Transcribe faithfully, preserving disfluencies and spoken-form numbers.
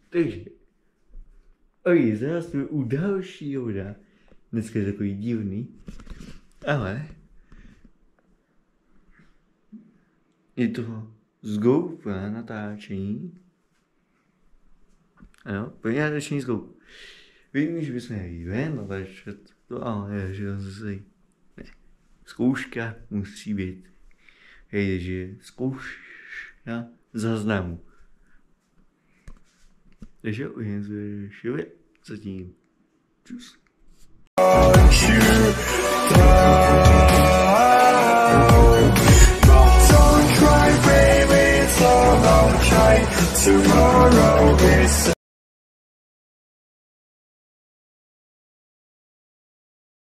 Takže. Oj, zase jsme u dalšího videa. Dneska je takový divný. Ale. Je to z GoPro natáčení. Ano, první natáčení z GoPro. Vím, že bychom jeli ven natáčet to, ale je, že zase ne. Zkouška musí být. Hej, že zkouška záznamu. Takže uvidíme se všude zatím. Čus. Tomorrow is